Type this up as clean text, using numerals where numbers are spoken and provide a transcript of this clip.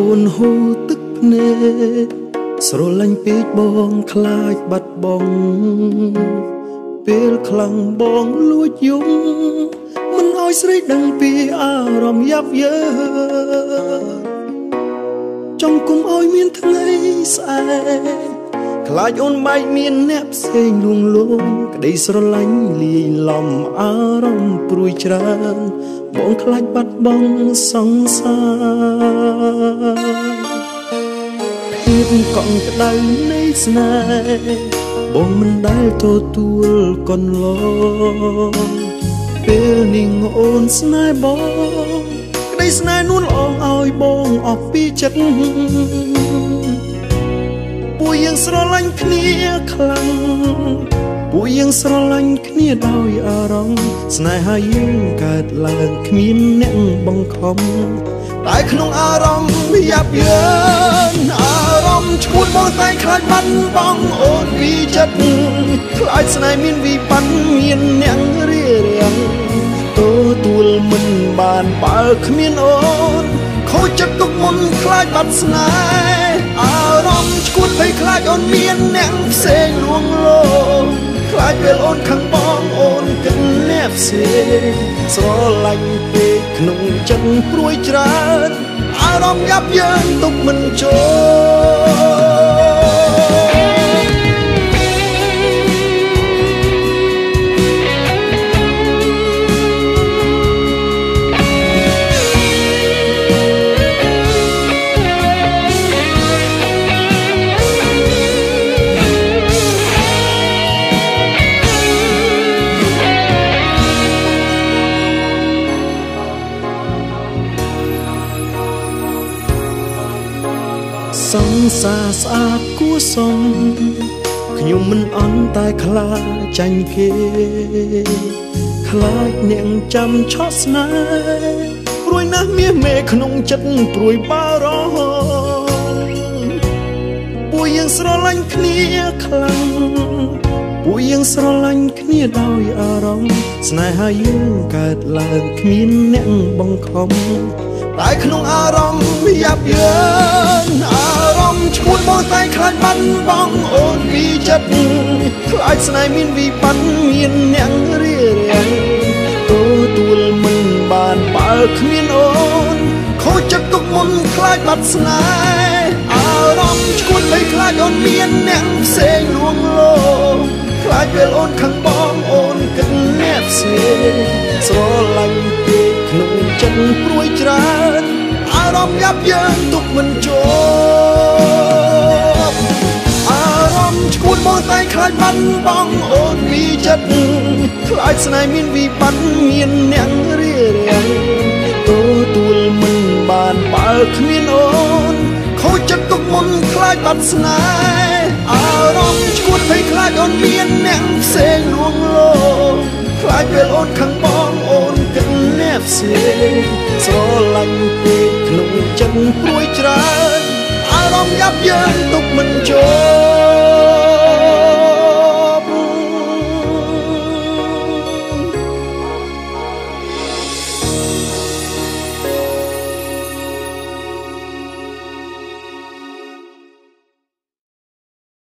អូនហូរទឹកភ្នែកស្រលាញ់ពេកបងខ្លាចបាត់បង់ពេលខ្លាំងបងលួចយំមិនឲ្យស្រីដឹងពីអារម្មណ៍យ៉ាប់យើចង់គុំឲ្យមានថ្ងៃស្អែកខ្លាចអូនបែកមានអ្នកផ្សេងលួងលោមក្តីស្រឡាញ់លាយឡំអារម្មណ៍ព្រួយច្រើនបងខ្លាចបាត់បង់សង្សារភាពកក់ក្ដៅនៃស្នេហ៍បងមិនដែលទទួលកន្លងពេលនាងអូនស្នេហ៍បងក្តីស្នេហ៍នួនអងឲ្យបងអស់ពីចិត្តពួកយើងស្រឡាញ់គ្នាខ្លាំងពួកយើងស្រឡាញ់គ្នាដោយអារម្មណ៍ស្នេហាយើងកើតឡើងគ្មានអ្នកបង្ខំតែក្នុងអារម្មណ៍យ៉ាប់យ៉ឺនអារម្មណ៍ឈួតមកតែខ្លាចបាត់បង់អូនពីចិត្តខ្លាចស្នេហ៍មានវិបត្តិមានអ្នករារាំងទទួលមិនបានបើគ្មានអូនខូចចិត្តទុកមុនខ្លាចបាត់ស្នេហ៍អារម្មណ៍ឈួតភ័យខ្លាចអូនមានអ្នកផ្សេងលួងលោមខ្លាចពេលអូនខាងបងអូនគិតអ្នកផ្សេងស្រឡាញ់ពេកក្នុងចិត្តព្រួយច្រើនអារម្មណ៍យ៉ាប់យ៉ឺនទុកមិនចូលសង្សារស្អាតគួសមខ្ញុំមិនអន់តែខ្លាចចាញ់គេខ្លាចអ្នកចាំឆក់ស្នេហ៍ព្រួយណាស់មាសមេក្នុងចិត្តព្រួយបារម្ភពួកយើងស្រឡាញ់គ្នាខ្លាំងពួកយើងស្រឡាញ់គ្នាដោយអារម្មណ៍ស្នេហាយើងកើតឡើងគ្មានអ្នកបង្ខំតែក្នុងអារម្មណ៍យ៉ាប់យ៉ឺនអារម្មណ៍ឈួតមកតែខ្លាចបាត់បង់អូនពីចិត្តខ្លាចស្នេហ៍មានវិបត្តិមានអ្នករារាំងទទួលមិនបានបើគ្មានអូនខូចចិត្តទុកមុនខ្លាចបាត់ស្នេហ៍អារម្មណ៍ឈួតភ័យខ្លាចអូនមានអ្នកផ្សេងលួងលោមខ្លាចពេលអូនខាងបងអូនគិតអ្នកផ្សេងស្រឡាញ់ពេកក្នុងចិត្តព្រួយច្រើនអារម្មណ៍យ៉ាប់យ៉ឺនទុកមិនចូលអារម្មណ៍ឈួតមកតែខ្លាចបាត់បង់អូនពីចិត្តខ្លាចស្នេហ៍មានវិបត្តិមានអ្នករារាំងទទួលមិនបានបើគ្មានអូនខូចចិត្តទុកមុនខ្លាចបាត់ស្នេហ៍អារម្មណ៍ឈួតភ័យខ្លាចអូនមានអ្នកផ្សេងលួងលោមខ្លាចពេលអូនខាងបងអូនគិតអ្នកផ្សេងស្រឡាញ់ពេកក្នុងចិត្តព្រួយច្រើនអារម្មណ៍យ៉ាប់យ៉ឺនទុកមិនចូល